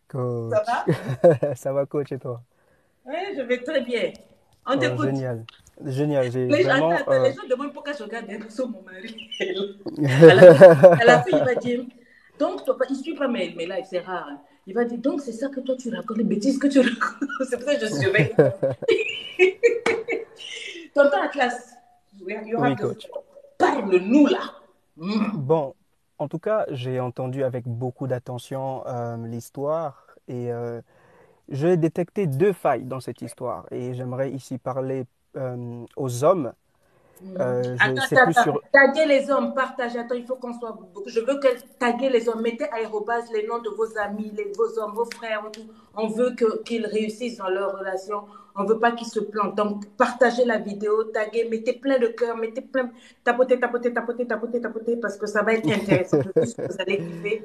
Ça Coach. va? Ça va, coach, et toi? Oui, je vais très bien. On Oh, t'écoute. génial. Génial. J'ai Attends, vraiment. attends, les gens demandent pourquoi je regarde un sur mon mari. À la fin, il va dire, donc, toi, il ne suit pas mes lives, c'est rare, hein. Il va dire, donc, c'est ça que toi, tu racontes, les bêtises que tu racontes. C'est pour ça que je surveille. Tonton Atlas, you Oui, have the coach. floor. Parle-nous, là. Hmm. Bon, en tout cas, j'ai entendu avec beaucoup d'attention l'histoire et j'ai détecté deux failles dans cette histoire. Et j'aimerais ici parler aux hommes. Attends, C'est plus attends, attends. sur. Taguez les hommes, partagez. Attends, il faut qu'on soit. Je veux que taguer les hommes. Mettez aérobase les noms de vos amis, vos hommes, vos frères. Tout. On veut qu'ils réussissent dans leur relation. On ne veut pas qu'ils se plantent. Donc, partagez la vidéo, taguez, mettez plein de cœurs, mettez plein. Tapotez, tapotez, tapotez, tapotez, tapotez, parce que ça va être intéressant. Je suis sûre que vous allez kiffer.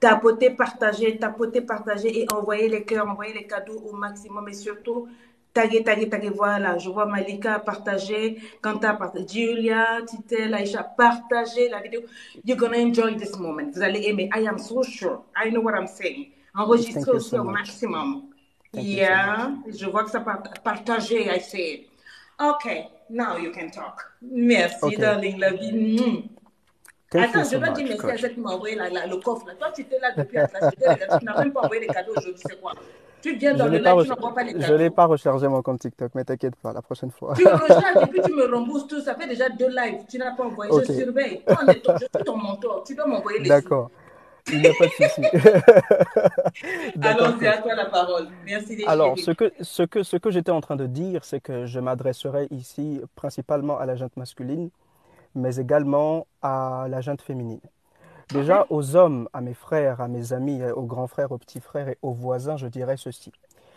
Tapotez, partagez et envoyez les cœurs, envoyez les cadeaux au maximum. Et surtout, taguez, taguez, taguez. Voilà, je vois Malika partager, Kanta partager, Julia, Titel, Aïcha, partagez la vidéo. You're gonna enjoy this moment. Vous allez aimer. I am so sure. I know what I'm saying. Enregistrez Thank you aussi so au much. maximum. Thank you so much. Yeah, je vois que ça partagé, I say. Okay, now you can talk. Merci, Ok. darling, la vie. Mm. Thank you Attends, je so dois dire much, merci à coach. celle qui m'a envoyé le coffre. Là. Toi, tu étais là depuis Atlas. Je t'ai regardé. Tu n'as même pas envoyé les cadeaux aujourd'hui. C'est quoi? Tu viens dans Je le n'ai pas, live, tu n'envoies pas les je n'ai cadeaux. pas rechargé mon compte TikTok, mais t'inquiète pas, la prochaine fois. Tu recharges et puis tu me rembourses tout. Ça fait déjà 2 lives. Tu n'as pas envoyé. Je Ok, surveille. Je suis ton mentor. Tu dois m'envoyer les sous. d'accord. Il n'y a pas de souci. D'accord, Allons-y, coach. à toi la parole. Merci les Alors, chéris. ce que j'étais en train de dire, c'est que je m'adresserai ici principalement à la gente masculine, mais également à la gente féminine. Déjà, OK? aux hommes, à mes frères, à mes amis, aux grands frères, aux petits frères et aux voisins, je dirais ceci.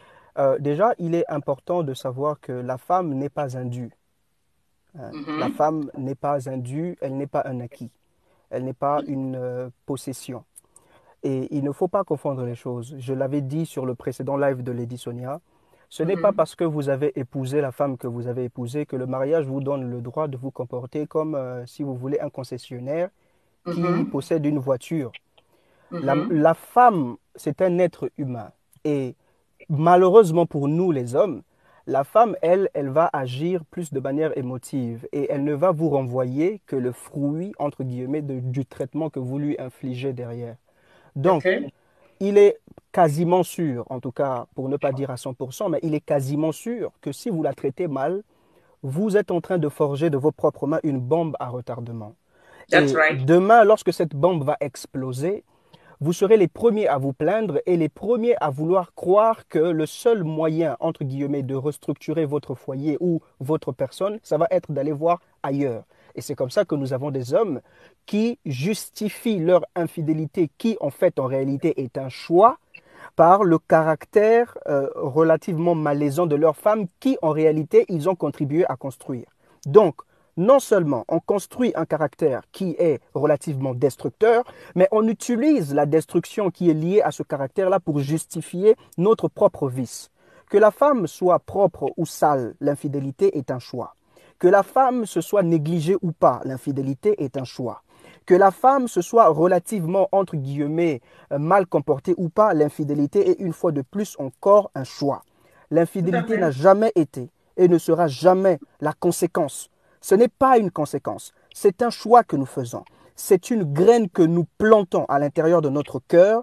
Déjà, il est important de savoir que la femme n'est pas un dû, hein. La Mhm. femme n'est pas un dû, elle n'est pas un acquis, elle n'est pas une possession. Et il ne faut pas confondre les choses. Je l'avais dit sur le précédent live de Lady Sonia, ce n'est pas Mhm. parce que vous avez épousé la femme que vous avez épousée que le mariage vous donne le droit de vous comporter comme, si vous voulez, un concessionnaire qui Mhm. possède une voiture. Mhm. La femme, c'est un être humain. Et malheureusement pour nous, les hommes, la femme, elle va agir plus de manière émotive et elle ne va vous renvoyer que le fruit, entre guillemets, du traitement que vous lui infligez derrière. Donc, OK? il est quasiment sûr, en tout cas pour ne pas dire à 100%, mais il est quasiment sûr que si vous la traitez mal, vous êtes en train de forger de vos propres mains une bombe à retardement. That's Et right. demain, lorsque cette bombe va exploser, vous serez les premiers à vous plaindre et les premiers à vouloir croire que le seul moyen, entre guillemets, de restructurer votre foyer ou votre personne, ça va être d'aller voir ailleurs. Et c'est comme ça que nous avons des hommes qui justifient leur infidélité, qui en fait en réalité est un choix, par le caractère relativement malaisant de leurs femmes qui en réalité ils ont contribué à construire. Donc, non seulement on construit un caractère qui est relativement destructeur, mais on utilise la destruction qui est liée à ce caractère-là pour justifier notre propre vice. Que la femme soit propre ou sale, l'infidélité est un choix. Que la femme se soit négligée ou pas, l'infidélité est un choix. Que la femme se soit relativement, entre guillemets, mal comportée ou pas, l'infidélité est une fois de plus encore un choix. Tout à L'infidélité fait. n'a jamais été et ne sera jamais la conséquence. Ce n'est pas une conséquence, c'est un choix que nous faisons. C'est une graine que nous plantons à l'intérieur de notre cœur.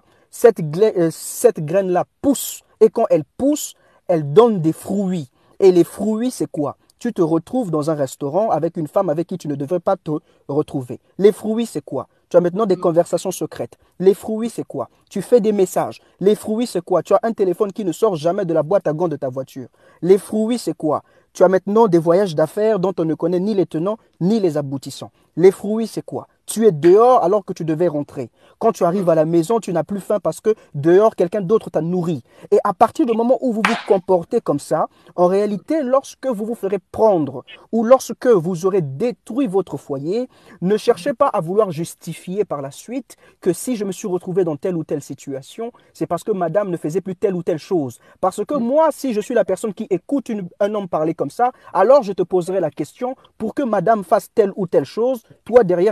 Cette graine-là pousse et quand elle pousse, elle donne des fruits. Et les fruits, c'est quoi? Tu te retrouves dans un restaurant avec une femme avec qui tu ne devrais pas te retrouver. Les fruits, c'est quoi? Tu as maintenant des conversations secrètes. Les fruits, c'est quoi? Tu fais des messages. Les fruits, c'est quoi? Tu as un téléphone qui ne sort jamais de la boîte à gants de ta voiture. Les fruits, c'est quoi? Tu as maintenant des voyages d'affaires dont on ne connaît ni les tenants ni les aboutissants. Les fruits, c'est quoi? Tu es dehors alors que tu devais rentrer. Quand tu arrives à la maison, tu n'as plus faim parce que dehors, quelqu'un d'autre t'a nourri. Et à partir du moment où vous vous comportez comme ça, en réalité, lorsque vous vous ferez prendre ou lorsque vous aurez détruit votre foyer, ne cherchez pas à vouloir justifier par la suite que si je me suis retrouvé dans telle ou telle situation, c'est parce que madame ne faisait plus telle ou telle chose. Parce que moi, si je suis la personne qui écoute un homme parler comme ça, alors je te poserai la question, pour que madame fasse telle ou telle chose, toi derrière, qu'est-ce que tu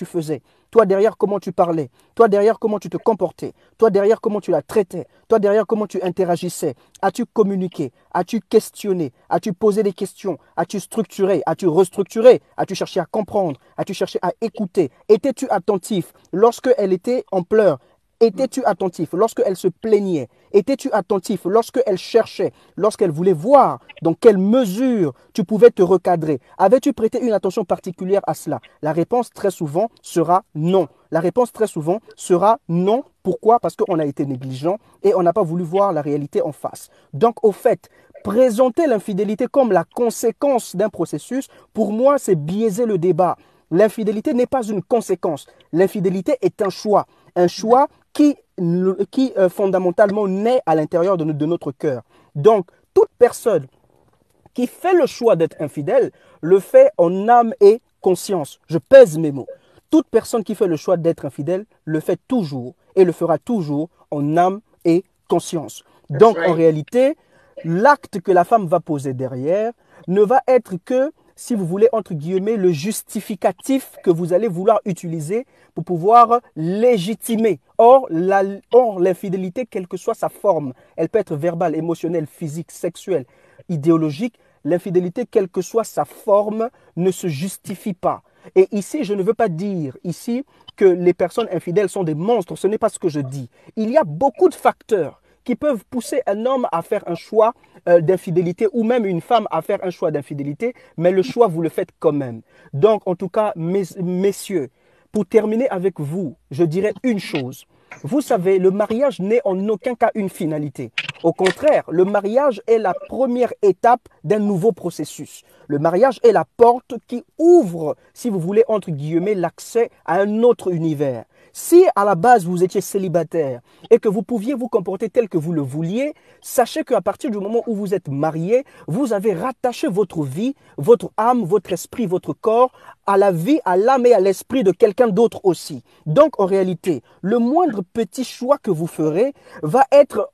tu faisais. Toi derrière, comment tu parlais. Toi derrière, comment tu te comportais. Toi derrière, comment tu la traitais. Toi derrière, comment tu interagissais. As-tu communiqué? As-tu questionné? As-tu posé des questions? As-tu structuré? As-tu restructuré? As-tu cherché à comprendre? As-tu cherché à écouter? Étais-tu attentif lorsqu'elle était en pleurs? Étais-tu attentif lorsqu'elle se plaignait? Étais-tu attentif lorsqu'elle cherchait, lorsqu'elle voulait voir dans quelle mesure tu pouvais te recadrer? Avais-tu prêté une attention particulière à cela? La réponse très souvent sera non. La réponse très souvent sera non. Pourquoi? Parce qu'on a été négligent et on n'a pas voulu voir la réalité en face. Donc au fait, présenter l'infidélité comme la conséquence d'un processus, pour moi, c'est biaiser le débat. L'infidélité n'est pas une conséquence. L'infidélité est un choix. Un choix qui fondamentalement naît à l'intérieur de notre cœur. Donc, toute personne qui fait le choix d'être infidèle le fait en âme et conscience. Je pèse mes mots. Toute personne qui fait le choix d'être infidèle le fait toujours et le fera toujours en âme et conscience. Donc, en réalité, l'acte que la femme va poser derrière ne va être que, si vous voulez, entre guillemets, le justificatif que vous allez vouloir utiliser pour pouvoir légitimer. Or, l'infidélité, quelle que soit sa forme, elle peut être verbale, émotionnelle, physique, sexuelle, idéologique, l'infidélité, quelle que soit sa forme, ne se justifie pas. Et ici, je ne veux pas dire ici que les personnes infidèles sont des monstres, ce n'est pas ce que je dis. Il y a beaucoup de facteurs qui peuvent pousser un homme à faire un choix d'infidélité ou même une femme à faire un choix d'infidélité, mais le choix, vous le faites quand même. Donc, en tout cas, messieurs, pour terminer avec vous, je dirais une chose. Vous savez, le mariage n'est en aucun cas une finalité. Au contraire, le mariage est la première étape d'un nouveau processus. Le mariage est la porte qui ouvre, si vous voulez, entre guillemets, l'accès à un autre univers. Si à la base vous étiez célibataire et que vous pouviez vous comporter tel que vous le vouliez, sachez qu'à partir du moment où vous êtes marié, vous avez rattaché votre vie, votre âme, votre esprit, votre corps à la vie, à l'âme et à l'esprit de quelqu'un d'autre aussi. Donc en réalité, le moindre petit choix que vous ferez va être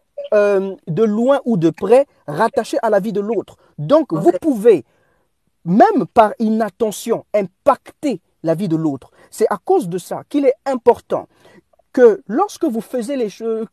de loin ou de près rattaché à la vie de l'autre. Donc vous pouvez, même par inattention, impacter la vie de l'autre. C'est à cause de ça qu'il est important que lorsque vous faites les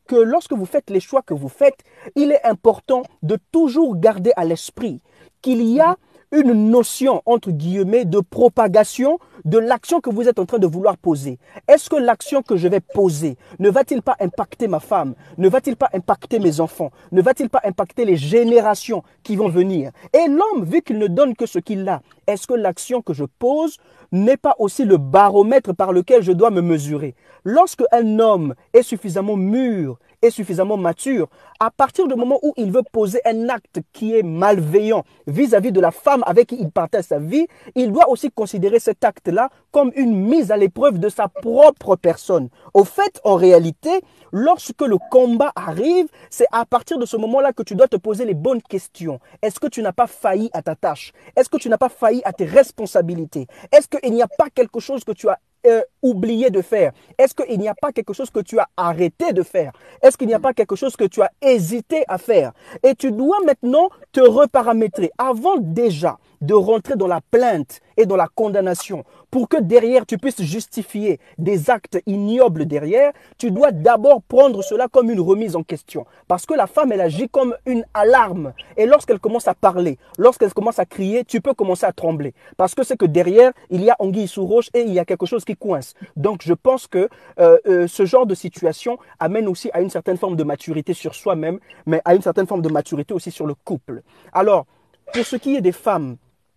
choix que vous faites, il est important de toujours garder à l'esprit qu'il y a une notion, entre guillemets, de propagation de l'action que vous êtes en train de vouloir poser. Est-ce que l'action que je vais poser ne va-t-il pas impacter ma femme? Ne va-t-il pas impacter mes enfants? Ne va-t-il pas impacter les générations qui vont venir? Et l'homme, vu qu'il ne donne que ce qu'il a, est-ce que l'action que je pose n'est pas aussi le baromètre par lequel je dois me mesurer? Lorsque un homme est suffisamment mûr et suffisamment mature, à partir du moment où il veut poser un acte qui est malveillant vis-à-vis de la femme avec qui il partage sa vie, il doit aussi considérer cet acte-là comme une mise à l'épreuve de sa propre personne. Au fait, en réalité, lorsque le combat arrive, c'est à partir de ce moment-là que tu dois te poser les bonnes questions. Est-ce que tu n'as pas failli à ta tâche? Est-ce que tu n'as pas failli à tes responsabilités? Est-ce qu'il n'y a pas quelque chose que tu as oublié de faire? Est-ce qu'il n'y a pas quelque chose que tu as arrêté de faire? Est-ce qu'il n'y a pas quelque chose que tu as hésité à faire? Et tu dois maintenant te reparamétrer avant déjà de rentrer dans la plainte et dans la condamnation. Pour que derrière tu puisses justifier des actes ignobles derrière, tu dois d'abord prendre cela comme une remise en question. Parce que la femme, elle agit comme une alarme. Et lorsqu'elle commence à parler, lorsqu'elle commence à crier, tu peux commencer à trembler. Parce que c'est que derrière, il y a anguille sous roche et il y a quelque chose qui coince. Donc je pense que ce genre de situation amène aussi à une certaine forme de maturité sur soi-même, mais à une certaine forme de maturité aussi sur le couple. Alors, pour ce qui est des femmes,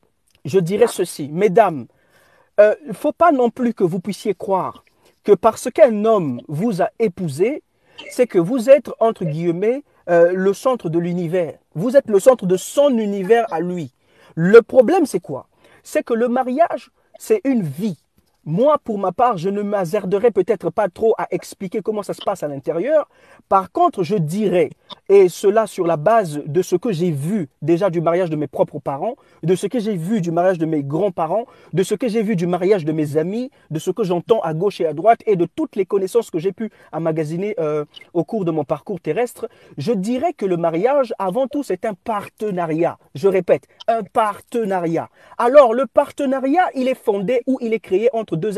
je dirais ceci, mesdames, il ne faut pas non plus que vous puissiez croire que parce qu'un homme vous a épousé, c'est que vous êtes, entre guillemets, le centre de l'univers. Vous êtes le centre de son univers à lui. Le problème, c'est quoi? C'est que le mariage, c'est une vie. Moi, pour ma part, je ne m'hasarderai peut-être pas trop à expliquer comment ça se passe à l'intérieur. Par contre, je dirais, et cela sur la base de ce que j'ai vu déjà du mariage de mes propres parents, de ce que j'ai vu du mariage de mes grands-parents, de ce que j'ai vu du mariage de mes amis, de ce que j'entends à gauche et à droite et de toutes les connaissances que j'ai pu emmagasiner au cours de mon parcours terrestre, je dirais que le mariage, avant tout, c'est un partenariat. Je répète, un partenariat. Alors, le partenariat, il est fondé ou il est créé entre deux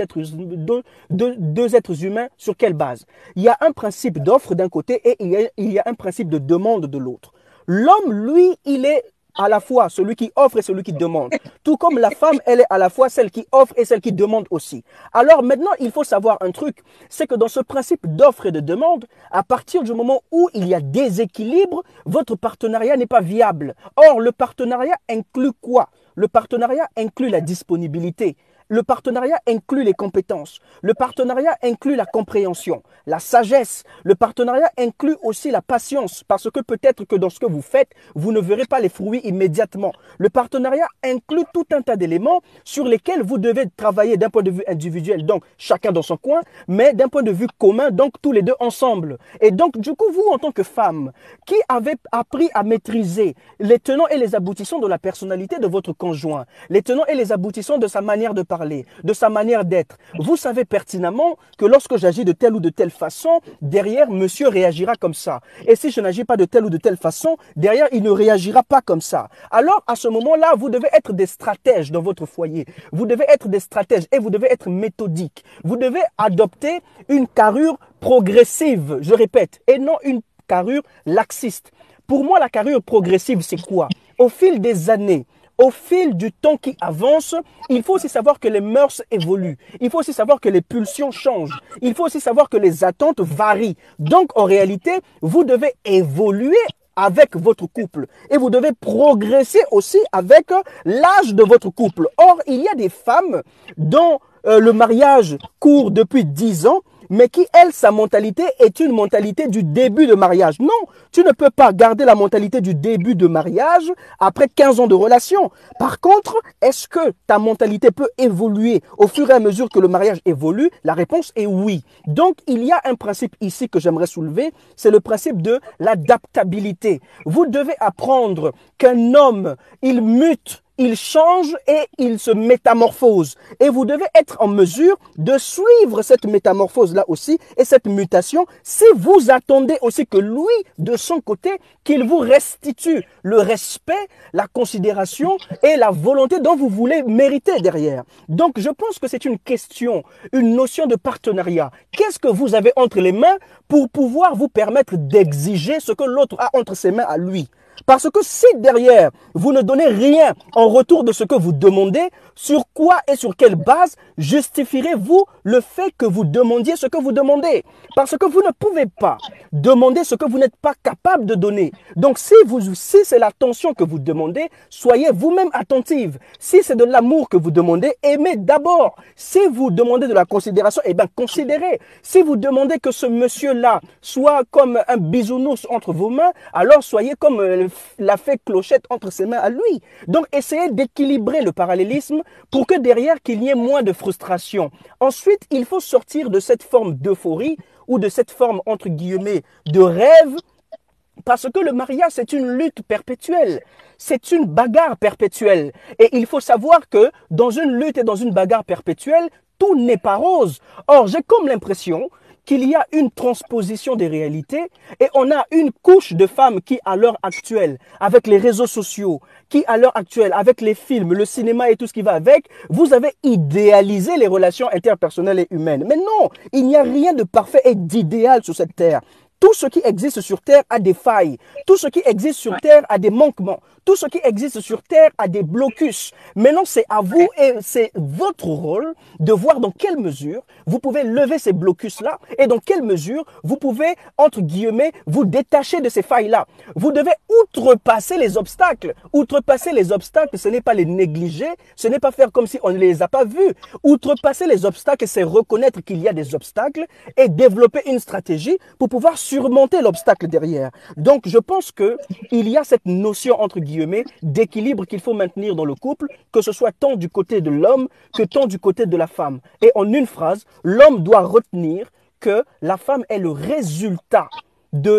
êtres humains sur quelle base? Il y a un principe d'offre d'un côté et il y a un principe de demande de l'autre. L'homme, lui, il est à la fois celui qui offre et celui qui demande. Tout comme la femme, elle est à la fois celle qui offre et celle qui demande aussi. Alors maintenant, il faut savoir un truc, c'est que dans ce principe d'offre et de demande, à partir du moment où il y a déséquilibre, votre partenariat n'est pas viable. Or, le partenariat inclut quoi? Le partenariat inclut la disponibilité. Le partenariat inclut les compétences. Le partenariat inclut la compréhension, la sagesse. Le partenariat inclut aussi la patience parce que peut-être que dans ce que vous faites, vous ne verrez pas les fruits immédiatement. Le partenariat inclut tout un tas d'éléments sur lesquels vous devez travailler d'un point de vue individuel, donc chacun dans son coin, mais d'un point de vue commun, donc tous les deux ensemble. Et donc, du coup, vous, en tant que femme, qui avez appris à maîtriser les tenants et les aboutissants de la personnalité de votre conjoint, les tenants et les aboutissants de sa manière de parler, de sa manière d'être. Vous savez pertinemment que lorsque j'agis de telle ou de telle façon, derrière, monsieur réagira comme ça. Et si je n'agis pas de telle ou de telle façon, derrière, il ne réagira pas comme ça. Alors, à ce moment-là, vous devez être des stratèges dans votre foyer. Vous devez être des stratèges et vous devez être méthodiques. Vous devez adopter une carrure progressive, je répète, et non une carrure laxiste. Pour moi, la carrure progressive, c'est quoi? Au fil des années, au fil du temps qui avance, il faut aussi savoir que les mœurs évoluent. Il faut aussi savoir que les pulsions changent. Il faut aussi savoir que les attentes varient. Donc, en réalité, vous devez évoluer avec votre couple. Et vous devez progresser aussi avec l'âge de votre couple. Or, il y a des femmes dont le mariage court depuis 10 ans, mais qui, elle, sa mentalité est une mentalité du début de mariage. Non, tu ne peux pas garder la mentalité du début de mariage après 15 ans de relation. Par contre, est-ce que ta mentalité peut évoluer au fur et à mesure que le mariage évolue? La réponse est oui. Donc, il y a un principe ici que j'aimerais soulever, c'est le principe de l'adaptabilité. Vous devez apprendre qu'un homme, il mute, il change et il se métamorphose. Et vous devez être en mesure de suivre cette métamorphose-là aussi et cette mutation si vous attendez aussi que lui, de son côté, qu'il vous restitue le respect, la considération et la volonté dont vous voulez mériter derrière. Donc, je pense que c'est une question, une notion de partenariat. Qu'est-ce que vous avez entre les mains pour pouvoir vous permettre d'exiger ce que l'autre a entre ses mains à lui? Parce que si derrière, vous ne donnez rien en retour de ce que vous demandez, sur quoi et sur quelle base justifierez-vous le fait que vous demandiez ce que vous demandez? Parce que vous ne pouvez pas demander ce que vous n'êtes pas capable de donner. Donc si c'est l'attention que vous demandez, soyez vous-même attentive. Si c'est de l'amour que vous demandez, aimez d'abord. Si vous demandez de la considération, eh bien considérez. Si vous demandez que ce monsieur-là soit comme un bisounours entre vos mains, alors soyez comme la fée Clochette entre ses mains à lui. Donc essayez d'équilibrer le parallélisme pour que derrière qu'il y ait moins de frustration. Ensuite, il faut sortir de cette forme d'euphorie ou de cette forme entre guillemets de rêve, parce que le mariage c'est une lutte perpétuelle. C'est une bagarre perpétuelle. Et il faut savoir que dans une lutte et dans une bagarre perpétuelle, tout n'est pas rose. Or, j'ai comme l'impression qu'il y a une transposition des réalités et on a une couche de femmes qui, à l'heure actuelle, avec les réseaux sociaux, qui, à l'heure actuelle, avec les films, le cinéma et tout ce qui va avec, vous avez idéalisé les relations interpersonnelles et humaines. Mais non, il n'y a rien de parfait et d'idéal sur cette terre. Tout ce qui existe sur Terre a des failles. Tout ce qui existe sur Terre a des manquements. Tout ce qui existe sur Terre a des blocus. Maintenant, c'est à vous et c'est votre rôle de voir dans quelle mesure vous pouvez lever ces blocus-là et dans quelle mesure vous pouvez, entre guillemets, vous détacher de ces failles-là. Vous devez outrepasser les obstacles. Outrepasser les obstacles, ce n'est pas les négliger, ce n'est pas faire comme si on ne les a pas vus. Outrepasser les obstacles, c'est reconnaître qu'il y a des obstacles et développer une stratégie pour pouvoir surmonter l'obstacle derrière. Donc, je pense que il y a cette notion, entre guillemets, d'équilibre qu'il faut maintenir dans le couple, que ce soit tant du côté de l'homme que tant du côté de la femme. Et en une phrase, l'homme doit retenir que la femme est le résultat de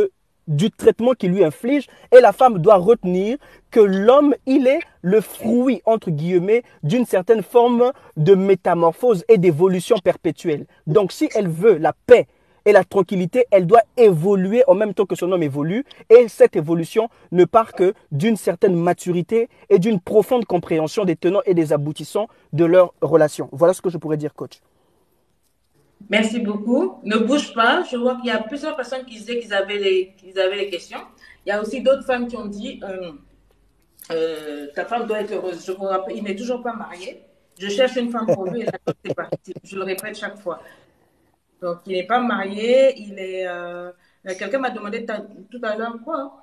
du traitement qu'il lui inflige, et la femme doit retenir que l'homme, il est le fruit, entre guillemets, d'une certaine forme de métamorphose et d'évolution perpétuelle. Donc si elle veut la paix et la tranquillité, elle doit évoluer en même temps que son homme évolue, et cette évolution ne part que d'une certaine maturité et d'une profonde compréhension des tenants et des aboutissants de leur relation. Voilà ce que je pourrais dire, coach. Merci beaucoup. Ne bouge pas. Je vois qu'il y a plusieurs personnes qui disaient qu'ils avaient les questions. Il y a aussi d'autres femmes qui ont dit ta femme doit être heureuse. Je vous rappelle, il n'est toujours pas marié. Je cherche une femme pour lui et la dot est partie. Je le répète chaque fois. Donc, il n'est pas marié. Il est. Quelqu'un m'a demandé tout à l'heure quoi.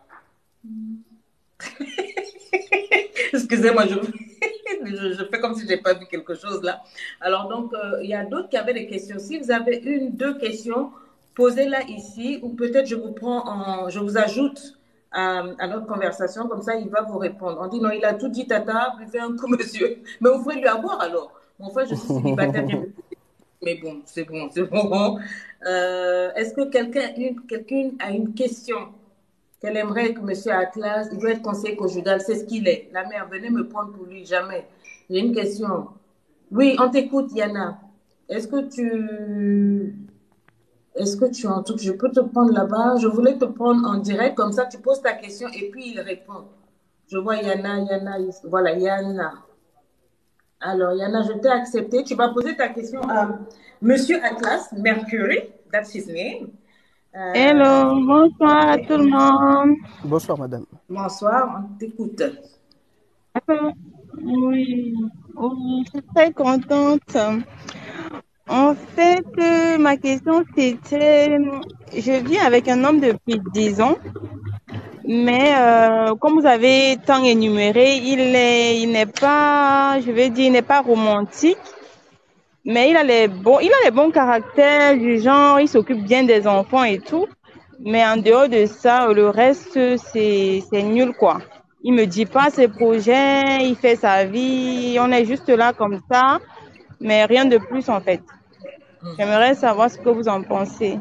Excusez-moi, je fais comme si je n'ai pas vu quelque chose là. Alors, donc, il y a d'autres qui avaient des questions. Si vous avez une, deux questions, posez-la ici ou peut-être je vous ajoute à notre conversation. Comme ça, il va vous répondre. On dit non, il a tout dit, tata, buvez un coup, monsieur. Mais vous pouvez lui avoir alors. Mon frère, je suis célibataire. Mais bon, c'est bon, c'est bon. Est-ce que quelqu'un a une question qu'elle aimerait que Monsieur Atlas, il doit être conseiller conjugal, c'est ce qu'il est. La mère, venez me prendre pour lui, jamais. J'ai une question. Oui, on t'écoute, Yana. Est-ce que tu... Est-ce que tu en tout, je peux te prendre là-bas? Je voulais te prendre en direct, comme ça tu poses ta question et puis il répond. Je vois Yana, voilà, Yana. Alors, Yana, je t'ai accepté. Tu vas poser ta question à Monsieur Atlas, Mercury, that's his name. Hello, bonsoir à tout le monde. Bonsoir, madame. Bonsoir, on t'écoute. Oui, oui, je suis très contente. En fait, ma question c'était, je vis avec un homme depuis 10 ans, mais comme vous avez tant énuméré, il n'est pas, je vais dire, il n'est pas romantique, mais il a les bons caractères du genre, il s'occupe bien des enfants et tout. Mais en dehors de ça, le reste, c'est nul, quoi. Il me dit pas ses projets, il fait sa vie, on est juste là comme ça, mais rien de plus, en fait. J'aimerais savoir ce que vous en pensez.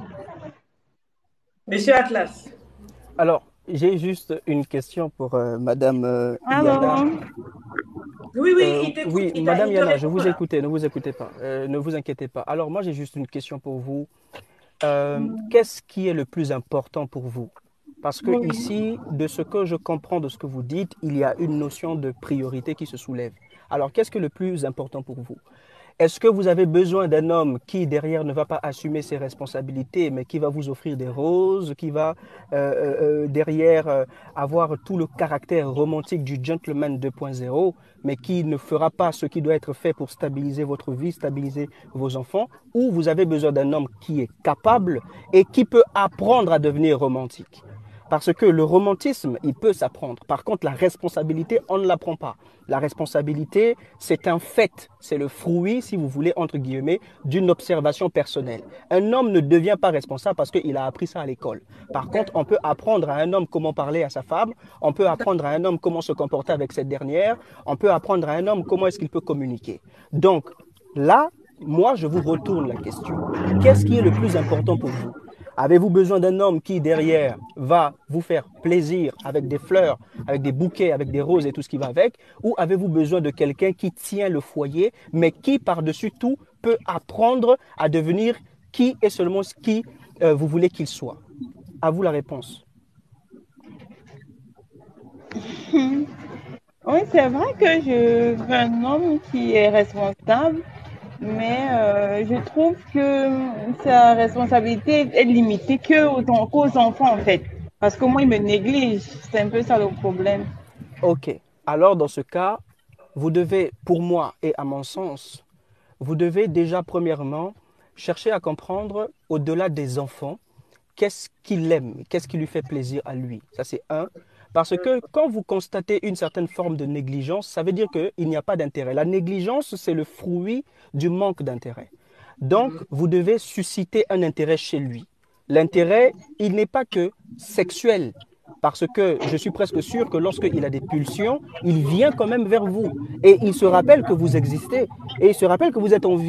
Monsieur Atlas. Alors, j'ai juste une question pour madame Alors, Yana. Oui, il t'écoute. Oui, madame Yana, je vous écoutais, ne vous écoutez pas, ne vous inquiétez pas. Alors, moi, j'ai juste une question pour vous. Qu'est-ce qui est le plus important pour vous? Parce que ici, de ce que je comprends de ce que vous dites, il y a une notion de priorité qui se soulève. Alors, qu'est-ce qui est le plus important pour vous? Est-ce que vous avez besoin d'un homme qui, derrière, ne va pas assumer ses responsabilités, mais qui va vous offrir des roses, qui va, derrière, avoir tout le caractère romantique du gentleman 2.0, mais qui ne fera pas ce qui doit être fait pour stabiliser votre vie, stabiliser vos enfants? Ou vous avez besoin d'un homme qui est capable et qui peut apprendre à devenir romantique? Parce que le romantisme, il peut s'apprendre. Par contre, la responsabilité, on ne l'apprend pas. La responsabilité, c'est un fait. C'est le fruit, si vous voulez, entre guillemets, d'une observation personnelle. Un homme ne devient pas responsable parce qu'il a appris ça à l'école. Par contre, on peut apprendre à un homme comment parler à sa femme. On peut apprendre à un homme comment se comporter avec cette dernière. On peut apprendre à un homme comment est-ce qu'il peut communiquer. Donc, là, moi, je vous retourne la question. Qu'est-ce qui est le plus important pour vous? Avez-vous besoin d'un homme qui, derrière, va vous faire plaisir avec des fleurs, avec des bouquets, avec des roses et tout ce qui va avec? Ou avez-vous besoin de quelqu'un qui tient le foyer, mais qui, par-dessus tout, peut apprendre à devenir qui et seulement ce qui vous voulez qu'il soit? À vous la réponse. oui, c'est vrai que je veux un homme qui est responsable, mais je trouve que sa responsabilité est limitée qu'aux enfants, en fait. Parce que moi, il me néglige. C'est un peu ça le problème. Ok. Alors, dans ce cas, vous devez, pour moi et à mon sens, vous devez déjà, premièrement, chercher à comprendre, au-delà des enfants, qu'est-ce qu'il aime, qu'est-ce qui lui fait plaisir à lui. Ça, c'est un. Parce que quand vous constatez une certaine forme de négligence, ça veut dire qu'il n'y a pas d'intérêt. La négligence, c'est le fruit du manque d'intérêt. Donc, vous devez susciter un intérêt chez lui. L'intérêt, il n'est pas que sexuel. Parce que je suis presque sûr que lorsqu'il a des pulsions, il vient quand même vers vous. Et il se rappelle que vous existez. Et il se rappelle que vous êtes en vie.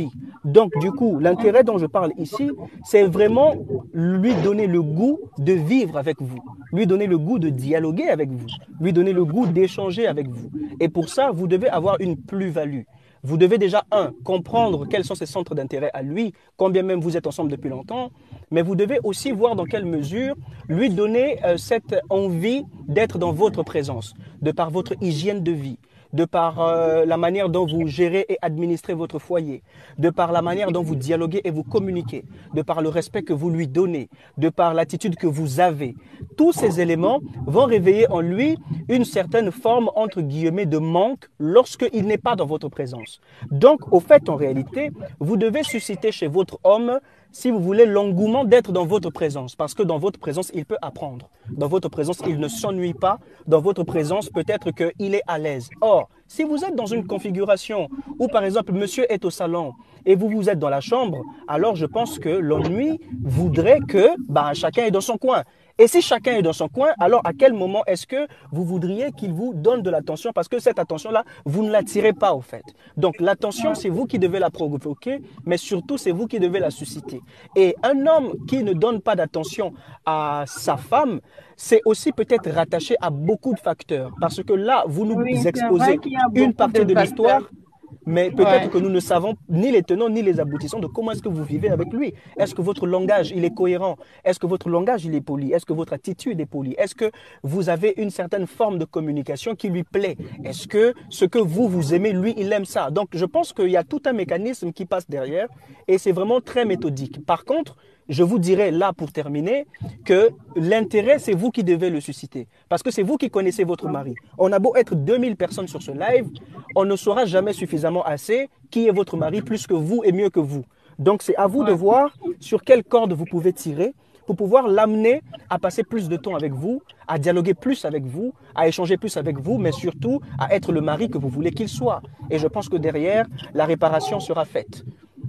Donc, du coup, l'intérêt dont je parle ici, c'est vraiment lui donner le goût de vivre avec vous, lui donner le goût de dialoguer avec vous, lui donner le goût d'échanger avec vous. Et pour ça, vous devez avoir une plus-value. Vous devez déjà, comprendre quels sont ses centres d'intérêt à lui, combien même vous êtes ensemble depuis longtemps, mais vous devez aussi voir dans quelle mesure lui donner cette envie d'être dans votre présence, de par votre hygiène de vie, de par la manière dont vous gérez et administrez votre foyer, de par la manière dont vous dialoguez et vous communiquez, de par le respect que vous lui donnez, de par l'attitude que vous avez. Tous ces éléments vont réveiller en lui une certaine forme, entre guillemets, de manque lorsqu'il n'est pas dans votre présence. Donc, au fait, en réalité, vous devez susciter chez votre homme, si vous voulez, l'engouement d'être dans votre présence. Parce que dans votre présence, il peut apprendre. Dans votre présence, il ne s'ennuie pas. Dans votre présence, peut-être qu'il est à l'aise. Or, si vous êtes dans une configuration où, par exemple, monsieur est au salon et vous êtes dans la chambre, alors je pense que l'ennui voudrait que chacun est dans son coin. Et si chacun est dans son coin, alors à quel moment est-ce que vous voudriez qu'il vous donne de l'attention? Parce que cette attention-là, vous ne l'attirez pas au fait. Donc l'attention, c'est vous qui devez la provoquer, mais surtout, c'est vous qui devez la susciter. Et un homme qui ne donne pas d'attention à sa femme, c'est aussi peut-être rattaché à beaucoup de facteurs. Parce que là, vous nous Oui, c'est vrai exposez qu'il y a une beaucoup partie de de facteurs. l'histoire, mais peut-être Ouais. que nous ne savons ni les tenants ni les aboutissants de comment est-ce que vous vivez avec lui. Est-ce que votre langage, il est cohérent? Est-ce que votre langage, il est poli? Est-ce que votre attitude est polie? Est-ce que vous avez une certaine forme de communication qui lui plaît? Est-ce que ce que vous aimez, lui, il aime ça? Donc, je pense qu'il y a tout un mécanisme qui passe derrière et c'est vraiment très méthodique. Par contre, je vous dirais là pour terminer que l'intérêt, c'est vous qui devez le susciter. Parce que c'est vous qui connaissez votre mari. On a beau être 2000 personnes sur ce live, on ne saura jamais suffisamment assez qui est votre mari plus que vous et mieux que vous. Donc c'est à vous de Ouais. voir sur quelle corde vous pouvez tirer pour pouvoir l'amener à passer plus de temps avec vous, à dialoguer plus avec vous, à échanger plus avec vous, mais surtout à être le mari que vous voulez qu'il soit. Et je pense que derrière, la réparation sera faite.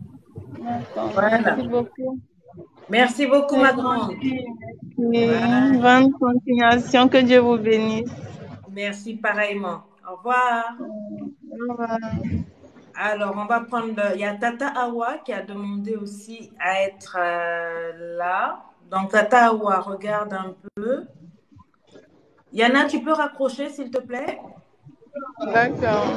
D'accord. Voilà. Merci beaucoup. Merci beaucoup, C'est ma grande. gentil. Voilà. Bonne continuation. Que Dieu vous bénisse. Merci pareillement. Au revoir. Au revoir. Alors, on va prendre. Il y a Tata Awa qui a demandé aussi à être là. Donc, Tata Awa, regarde un peu. Yana, tu peux raccrocher, s'il te plaît? D'accord.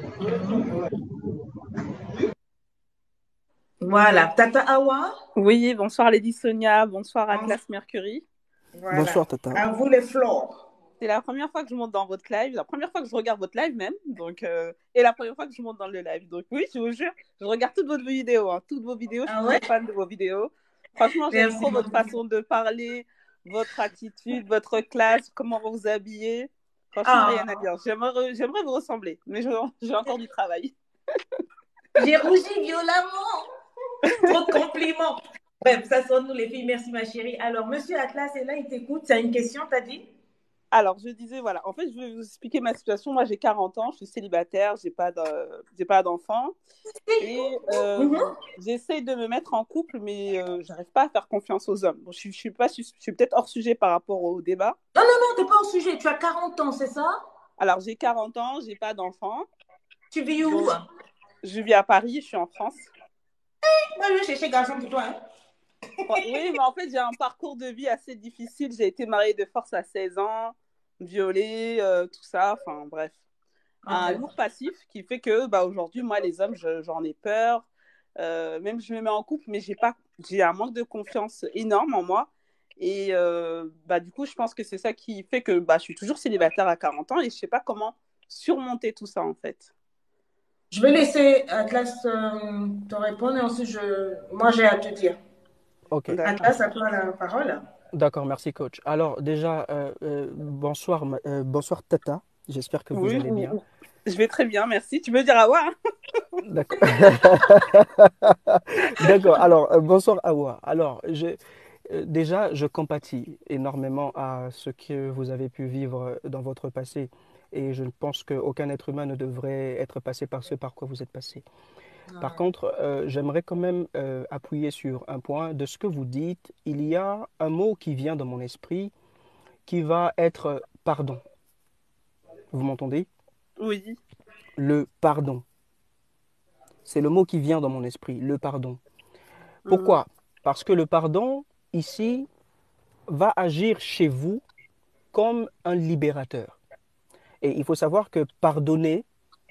Voilà. Tata Awa? Oui, bonsoir Lady Sonia, bonsoir Atlas Mercury. Voilà. Bonsoir, Tata. À vous les fleurs. C'est la première fois que je monte dans votre live, la première fois que je regarde votre live même, donc, et la première fois que je monte dans le live. Donc oui, je vous jure, je regarde toutes vos vidéos, toutes vos vidéos, je suis très fan de vos vidéos. Franchement, j'aime trop votre façon de parler, votre attitude, votre classe, comment vous vous habillez. Franchement, rien à dire. J'aimerais vous ressembler, mais j'ai encore du travail. J'ai rougi violemment. Trop de compliments. Bref, ça sonne nous les filles. Merci ma chérie. Alors, Monsieur Atlas est là, il t'écoute. Tu as une question, t'as dit? Alors, je disais, voilà, en fait, je vais vous expliquer ma situation. Moi, j'ai 40 ans, je suis célibataire, j'ai pas d'enfant. Et j'essaye de me mettre en couple, mais j'arrive pas à faire confiance aux hommes. Bon, je suis peut-être hors sujet par rapport au débat. Non, t'es pas hors sujet. Tu as 40 ans, c'est ça? Alors, j'ai 40 ans, j'ai pas d'enfant. Tu vis où? Je vis à Paris, je suis en France. Moi, je vais chercher garçon pour toi. Oui, mais en fait, j'ai un parcours de vie assez difficile. J'ai été mariée de force à 16 ans, violée, tout ça, enfin bref. Un lourd passif qui fait que aujourd'hui, moi, les hommes, j'en ai peur. Même je me mets en couple, mais j'ai un manque de confiance énorme en moi. Et du coup, je pense que c'est ça qui fait que je suis toujours célibataire à 40 ans et je sais pas comment surmonter tout ça, en fait. Je vais laisser Atlas te répondre et ensuite, moi, j'ai à te dire. Ok. Atlas, à toi la parole. D'accord, merci coach. Alors déjà, bonsoir, bonsoir Tata. J'espère que vous allez bien. Je vais très bien, merci. Tu veux dire Awa? D'accord. D'accord. Alors, bonsoir Awa. Alors, déjà, je compatis énormément à ce que vous avez pu vivre dans votre passé. Et je pense qu'aucun être humain ne devrait être passé par ce par quoi vous êtes passé. Par contre, j'aimerais quand même appuyer sur un point de ce que vous dites. Il y a un mot qui vient dans mon esprit qui va être pardon. Vous m'entendez? Oui. Le pardon. C'est le mot qui vient dans mon esprit, le pardon. Pourquoi? Parce que le pardon, ici, va agir chez vous comme un libérateur. Et il faut savoir que pardonner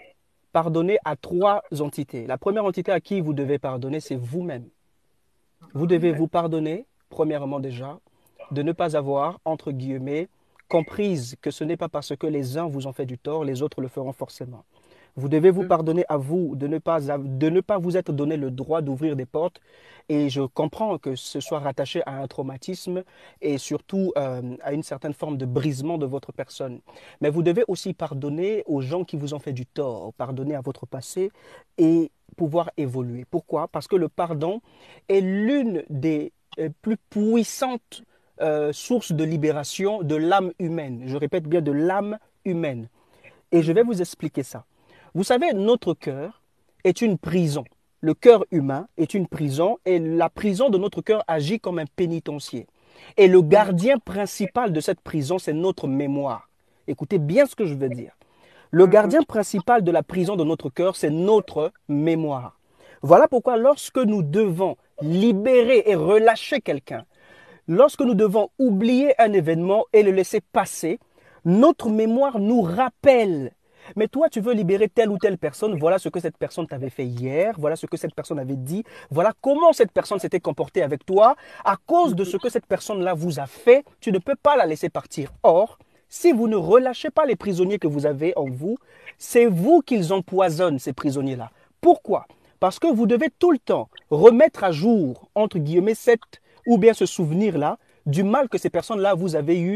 à trois entités. La première entité à qui vous devez pardonner, c'est vous-même. Vous devez vous pardonner, premièrement déjà, de ne pas avoir, entre guillemets, comprise que ce n'est pas parce que les uns vous ont fait du tort, les autres le feront forcément. Vous devez vous pardonner à vous de ne pas vous être donné le droit d'ouvrir des portes. Et je comprends que ce soit rattaché à un traumatisme et surtout à une certaine forme de brisement de votre personne. Mais vous devez aussi pardonner aux gens qui vous ont fait du tort, pardonner à votre passé et pouvoir évoluer. Pourquoi? Parce que le pardon est l'une des plus puissantes sources de libération de l'âme humaine. Je répète bien, de l'âme humaine. Et je vais vous expliquer ça. Vous savez, notre cœur est une prison. Le cœur humain est une prison et la prison de notre cœur agit comme un pénitencier. Et le gardien principal de cette prison, c'est notre mémoire. Écoutez bien ce que je veux dire. Le gardien principal de la prison de notre cœur, c'est notre mémoire. Voilà pourquoi lorsque nous devons libérer et relâcher quelqu'un, lorsque nous devons oublier un événement et le laisser passer, notre mémoire nous rappelle. Mais toi, tu veux libérer telle ou telle personne, voilà ce que cette personne t'avait fait hier, voilà ce que cette personne avait dit, voilà comment cette personne s'était comportée avec toi. À cause de ce que cette personne-là vous a fait, tu ne peux pas la laisser partir. Or, si vous ne relâchez pas les prisonniers que vous avez en vous, c'est vous qu'ils empoisonnent, ces prisonniers-là. Pourquoi? Parce que vous devez tout le temps remettre à jour, entre guillemets, ou bien ce souvenir-là, du mal que ces personnes-là vous avaient eu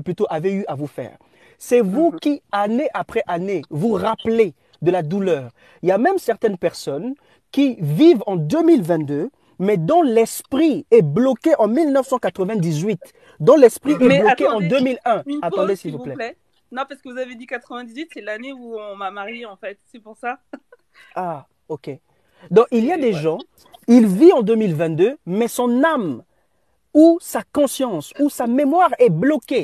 à vous faire. C'est vous qui, année après année, vous rappelez de la douleur. Il y a même certaines personnes qui vivent en 2022, mais dont l'esprit est bloqué en 1998, dont l'esprit est bloqué en 2001. Attendez, s'il vous plaît. Non, parce que vous avez dit 98, c'est l'année où on m'a mariée, en fait. C'est pour ça. Ah, ok. Donc, il y a des gens, ils vivent en 2022, mais son âme ou sa conscience ou sa mémoire est bloquée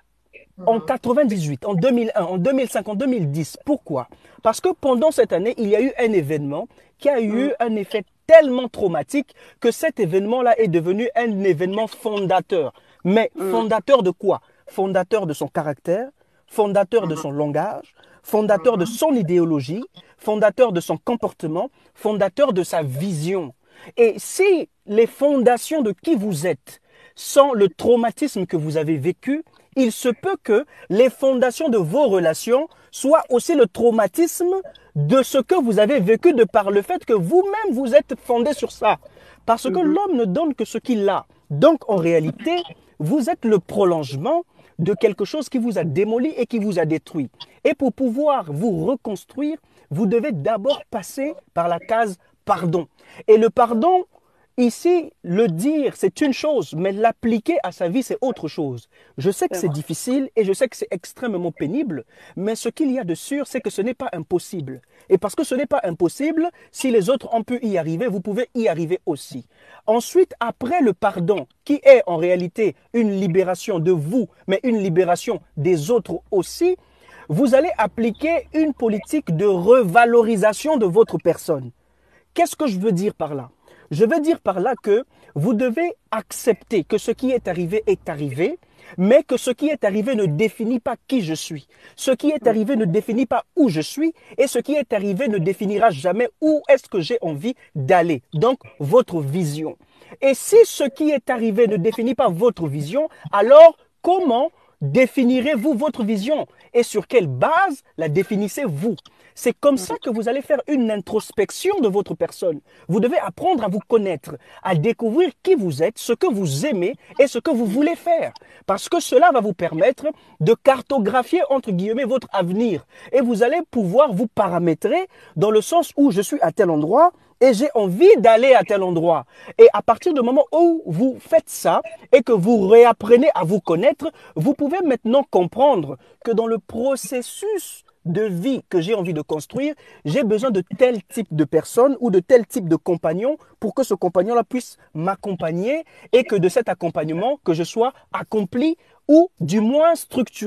en 98, en 2001, en 2005, en 2010. Pourquoi? Parce que pendant cette année, il y a eu un événement qui a eu un effet tellement traumatique que cet événement-là est devenu un événement fondateur. Mais fondateur de quoi? Fondateur de son caractère, fondateur de son langage, fondateur de son idéologie, fondateur de son comportement, fondateur de sa vision. Et si les fondations de qui vous êtes sont le traumatisme que vous avez vécu, il se peut que les fondations de vos relations soient aussi le traumatisme de ce que vous avez vécu de par le fait que vous-même vous êtes fondé sur ça. Parce que l'homme ne donne que ce qu'il a. Donc en réalité, vous êtes le prolongement de quelque chose qui vous a démoli et qui vous a détruit. Et pour pouvoir vous reconstruire, vous devez d'abord passer par la case pardon. Et le pardon, ici, le dire, c'est une chose, mais l'appliquer à sa vie, c'est autre chose. Je sais que c'est difficile et je sais que c'est extrêmement pénible, mais ce qu'il y a de sûr, c'est que ce n'est pas impossible. Et parce que ce n'est pas impossible, si les autres ont pu y arriver, vous pouvez y arriver aussi. Ensuite, après le pardon, qui est en réalité une libération de vous, mais une libération des autres aussi, vous allez appliquer une politique de revalorisation de votre personne. Qu'est-ce que je veux dire par là? Je veux dire par là que vous devez accepter que ce qui est arrivé, mais que ce qui est arrivé ne définit pas qui je suis. Ce qui est arrivé ne définit pas où je suis et ce qui est arrivé ne définira jamais où est-ce que j'ai envie d'aller. Donc, votre vision. Et si ce qui est arrivé ne définit pas votre vision, alors comment définirez-vous votre vision? Et sur quelle base la définissez-vous? C'est comme ça que vous allez faire une introspection de votre personne. Vous devez apprendre à vous connaître, à découvrir qui vous êtes, ce que vous aimez et ce que vous voulez faire. Parce que cela va vous permettre de cartographier, entre guillemets, votre avenir. Et vous allez pouvoir vous paramétrer dans le sens où je suis à tel endroit et j'ai envie d'aller à tel endroit. Et à partir du moment où vous faites ça et que vous réapprenez à vous connaître, vous pouvez maintenant comprendre que dans le processus de vie que j'ai envie de construire, j'ai besoin de tel type de personne ou de tel type de compagnon pour que ce compagnon-là puisse m'accompagner et que de cet accompagnement, que je sois accompli ou du moins structuré.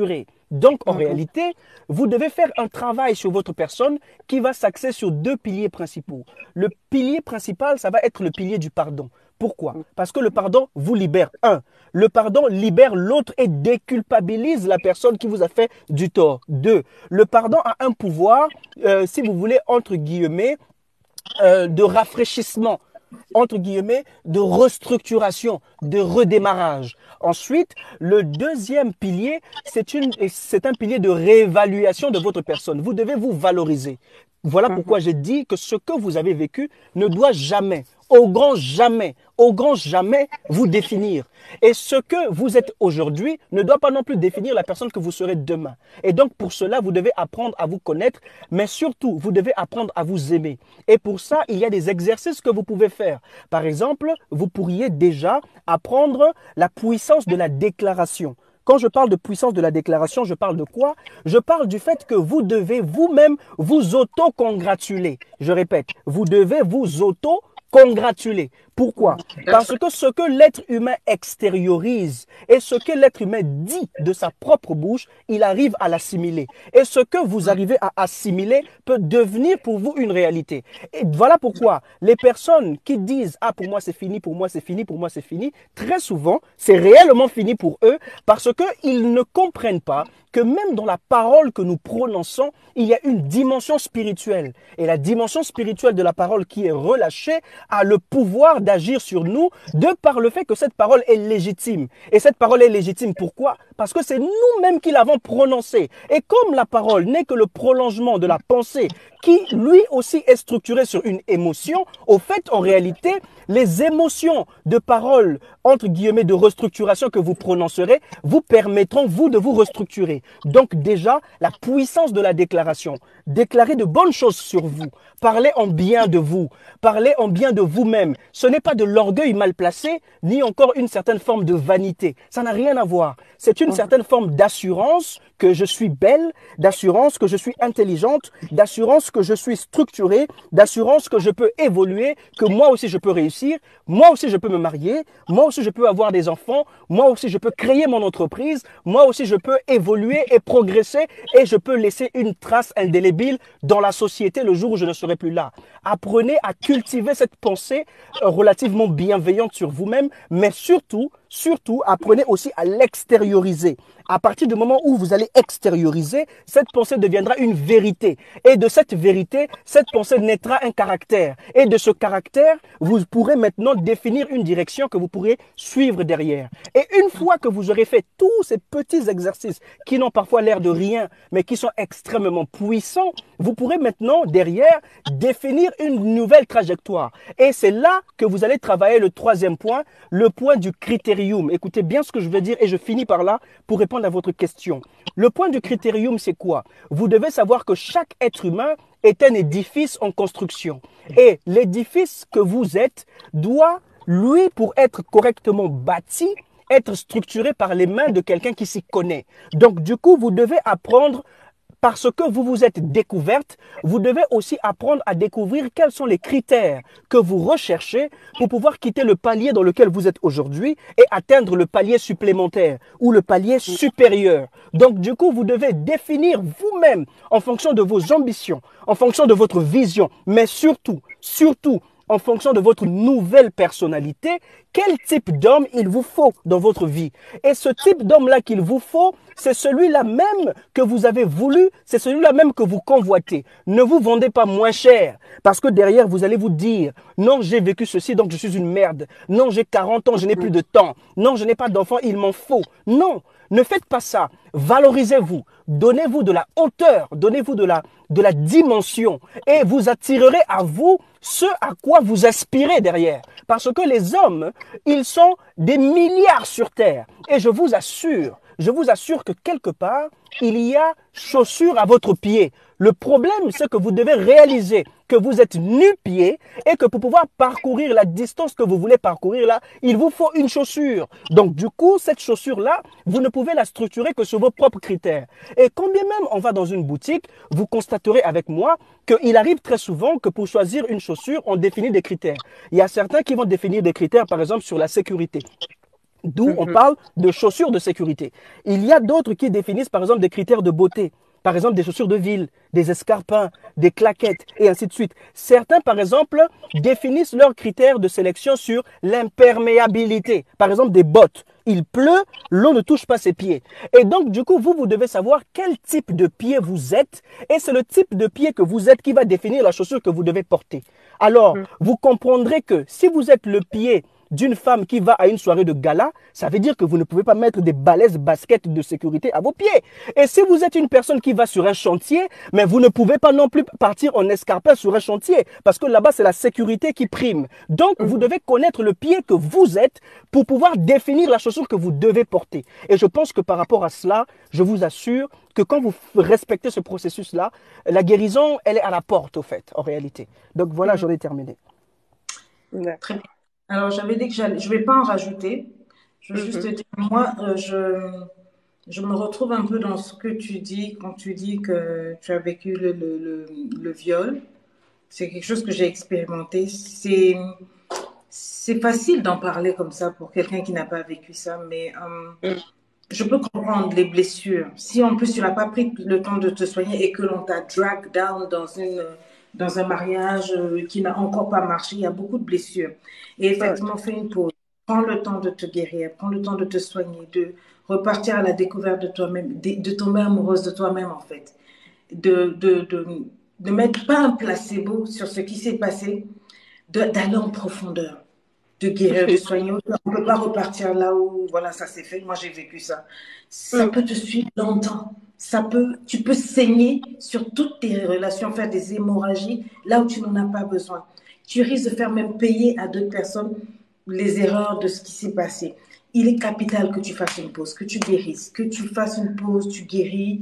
Donc, en réalité, vous devez faire un travail sur votre personne qui va s'axer sur deux piliers principaux. Le pilier principal, ça va être le pilier du pardon. Pourquoi? Parce que le pardon vous libère. Un, le pardon libère l'autre et déculpabilise la personne qui vous a fait du tort. Deux, le pardon a un pouvoir, si vous voulez, entre guillemets, de rafraîchissement, entre guillemets, de restructuration, de redémarrage. Ensuite, le deuxième pilier, c'est un pilier de réévaluation de votre personne. Vous devez vous valoriser. Voilà pourquoi j'ai dit que ce que vous avez vécu ne doit jamais, au grand jamais vous définir. Et ce que vous êtes aujourd'hui ne doit pas non plus définir la personne que vous serez demain. Et donc pour cela, vous devez apprendre à vous connaître, mais surtout, vous devez apprendre à vous aimer. Et pour ça, il y a des exercices que vous pouvez faire. Par exemple, vous pourriez déjà apprendre la puissance de la déclaration. Quand je parle de puissance de la déclaration, je parle de quoi? Je parle du fait que vous devez vous-même vous auto-congratuler. Je répète, vous devez vous auto-congratuler. Pourquoi? Parce que ce que l'être humain extériorise et ce que l'être humain dit de sa propre bouche, il arrive à l'assimiler. Et ce que vous arrivez à assimiler peut devenir pour vous une réalité. Et voilà pourquoi les personnes qui disent « Ah, pour moi c'est fini, pour moi c'est fini, pour moi c'est fini », très souvent, c'est réellement fini pour eux parce qu'ils ne comprennent pas que même dans la parole que nous prononçons, il y a une dimension spirituelle. Et la dimension spirituelle de la parole qui est relâchée a le pouvoir d'agir sur nous de par le fait que cette parole est légitime. Et cette parole est légitime, pourquoi? Parce que c'est nous-mêmes qui l'avons prononcée. Et comme la parole n'est que le prolongement de la pensée qui lui aussi est structurée sur une émotion, au fait, en réalité, les émotions de parole, entre guillemets, de restructuration que vous prononcerez, vous permettront, vous, de vous restructurer. Donc déjà, la puissance de la déclaration. Déclarez de bonnes choses sur vous. Parlez en bien de vous. Parlez en bien de vous-même. Ce n'est pas de l'orgueil mal placé, ni encore une certaine forme de vanité. Ça n'a rien à voir. C'est une certaine forme d'assurance que je suis belle, d'assurance que je suis intelligente, d'assurance que je suis structurée, d'assurance que je peux évoluer, que moi aussi je peux réussir, moi aussi je peux me marier, moi aussi je peux avoir des enfants, moi aussi je peux créer mon entreprise, moi aussi je peux évoluer et progresser et je peux laisser une trace indélébile dans la société le jour où je ne serai plus là. Apprenez à cultiver cette pensée relativement bienveillante sur vous-même, mais surtout, apprenez aussi à l'extérioriser. À partir du moment où vous allez extérioriser, cette pensée deviendra une vérité. Et de cette vérité, cette pensée naîtra un caractère. Et de ce caractère, vous pourrez maintenant définir une direction que vous pourrez suivre derrière. Et une fois que vous aurez fait tous ces petits exercices qui n'ont parfois l'air de rien, mais qui sont extrêmement puissants, vous pourrez maintenant derrière définir une nouvelle trajectoire. Et c'est là que vous allez travailler le troisième point, le point du critérium. Écoutez bien ce que je veux dire et je finis par là pour répondre à votre question. Le point du critérium, c'est quoi? Vous devez savoir que chaque être humain est un édifice en construction. Et l'édifice que vous êtes doit, lui, pour être correctement bâti, être structuré par les mains de quelqu'un qui s'y connaît. Donc, du coup, vous devez apprendre. Parce que vous vous êtes découverte, vous devez aussi apprendre à découvrir quels sont les critères que vous recherchez pour pouvoir quitter le palier dans lequel vous êtes aujourd'hui et atteindre le palier supplémentaire ou le palier supérieur. Donc, du coup, vous devez définir vous-même en fonction de vos ambitions, en fonction de votre vision, mais surtout, en fonction de votre nouvelle personnalité, quel type d'homme il vous faut dans votre vie. Et ce type d'homme-là qu'il vous faut, c'est celui-là même que vous avez voulu, c'est celui-là même que vous convoitez. Ne vous vendez pas moins cher, parce que derrière, vous allez vous dire, non, j'ai vécu ceci, donc je suis une merde. Non, j'ai 40 ans, je n'ai plus de temps. Non, je n'ai pas d'enfant, il m'en faut. Non, ne faites pas ça. Valorisez-vous. Donnez-vous de la hauteur, donnez-vous de la dimension et vous attirerez à vous ce à quoi vous aspirez derrière. Parce que les hommes, ils sont des milliards sur Terre. Et je vous assure que quelque part, il y a chaussures à votre pied. Le problème, c'est que vous devez réaliser que vous êtes nu-pied et que pour pouvoir parcourir la distance que vous voulez parcourir là, il vous faut une chaussure. Donc du coup, cette chaussure-là, vous ne pouvez la structurer que sur vos propres critères. Et quand bien même on va dans une boutique, vous constaterez avec moi qu'il arrive très souvent que pour choisir une chaussure, on définit des critères. Il y a certains qui vont définir des critères, par exemple, sur la sécurité. D'où on parle de chaussures de sécurité. Il y a d'autres qui définissent par exemple des critères de beauté. Par exemple, des chaussures de ville, des escarpins, des claquettes et ainsi de suite. Certains, par exemple, définissent leurs critères de sélection sur l'imperméabilité. Par exemple, des bottes. Il pleut, l'eau ne touche pas ses pieds. Et donc, du coup, vous devez savoir quel type de pied vous êtes. Et c'est le type de pied que vous êtes qui va définir la chaussure que vous devez porter. Alors, vous comprendrez que si vous êtes le pied d'une femme qui va à une soirée de gala, ça veut dire que vous ne pouvez pas mettre des balaises baskets de sécurité à vos pieds. Et si vous êtes une personne qui va sur un chantier, mais vous ne pouvez pas non plus partir en escarpin sur un chantier, parce que là-bas, c'est la sécurité qui prime. Donc, vous devez connaître le pied que vous êtes pour pouvoir définir la chaussure que vous devez porter. Et je pense que par rapport à cela, je vous assure que quand vous respectez ce processus-là, la guérison, elle est à la porte, au fait, en réalité. Donc voilà, j'en ai terminé. Très bien. Alors, j'avais dit que je ne vais pas en rajouter. Je veux juste te dire, moi, je me retrouve un peu dans ce que tu dis quand tu dis que tu as vécu le viol. C'est quelque chose que j'ai expérimenté. C'est facile d'en parler comme ça pour quelqu'un qui n'a pas vécu ça, mais je peux comprendre les blessures. Si en plus tu n'as pas pris le temps de te soigner et que l'on t'a drag down dans un mariage qui n'a encore pas marché, il y a beaucoup de blessures. Et effectivement, fais une pause. Prends le temps de te guérir, prends le temps de te soigner, de repartir à la découverte de toi-même, de tomber amoureuse de toi-même en fait. De mettre pas un placebo sur ce qui s'est passé, d'aller en profondeur, de guérir, de soigner. On ne peut pas repartir là où, voilà, ça s'est fait. Moi, j'ai vécu ça. Ça peut te suivre longtemps. Tu peux saigner sur toutes tes relations, faire des hémorragies là où tu n'en as pas besoin. Tu risques de faire même payer à d'autres personnes les erreurs de ce qui s'est passé. Il est capital que tu fasses une pause, que tu guérisses, que tu fasses une pause, tu guéris,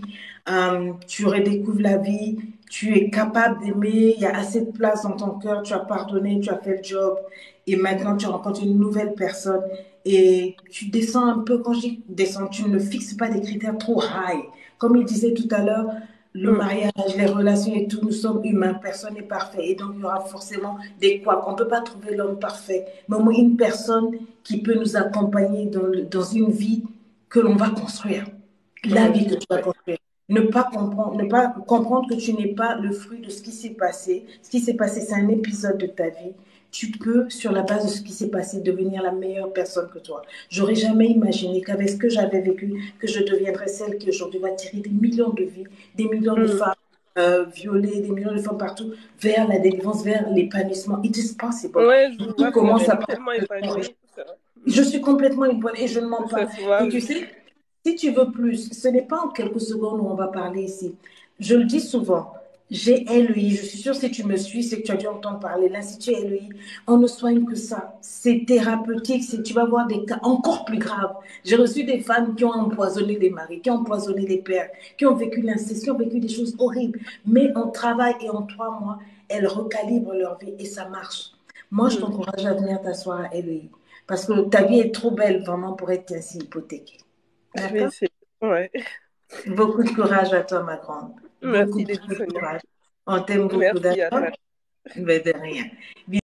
tu redécouvres la vie, tu es capable d'aimer, il y a assez de place dans ton cœur, tu as pardonné, tu as fait le job, et maintenant tu rencontres une nouvelle personne et tu descends un peu. Quand je dis descends, tu ne fixes pas des critères trop high. Comme il disait tout à l'heure, le mariage, les relations et tout, nous sommes humains, personne n'est parfait. Et donc, il y aura forcément des couacs. On ne peut pas trouver l'homme parfait, mais au moins une personne qui peut nous accompagner dans une vie que l'on va construire. La vie que tu vas construire. Ne pas comprendre que tu n'es pas le fruit de ce qui s'est passé. Ce qui s'est passé, c'est un épisode de ta vie. Tu peux, sur la base de ce qui s'est passé, devenir la meilleure personne que toi. J'aurais jamais imaginé qu'avec ce que j'avais vécu, que je deviendrais celle qui aujourd'hui va tirer des millions de vies, des millions de femmes violées, des millions de femmes partout, vers la délivrance, vers l'épanouissement. It is possible. Ouais, je vois, Comment ça tellement épanouie. Je suis complètement épanouie et je ne mens pas. Et tu Oui. sais, si tu veux plus, ce n'est pas en quelques secondes où on va parler ici. Je le dis souvent, j'ai LEI. Je suis sûre, si tu me suis, c'est que tu as dû entendre parler. L'Institut LEI, on ne soigne que ça. C'est thérapeutique. Tu vas voir des cas encore plus graves. J'ai reçu des femmes qui ont empoisonné des maris, qui ont empoisonné des pères, qui ont vécu l'inceste, qui ont vécu des choses horribles. Mais on travaille et en 3 mois, elles recalibrent leur vie et ça marche. Moi, je t'encourage à venir t'asseoir à LEI. Parce que ta vie est trop belle vraiment pour être ainsi hypothéquée. D'accord? Ouais. Beaucoup de courage à toi, ma grande. Merci, Beaucoup de courage. On t'aime beaucoup, Merci d'accord? à toi. Mais de rien.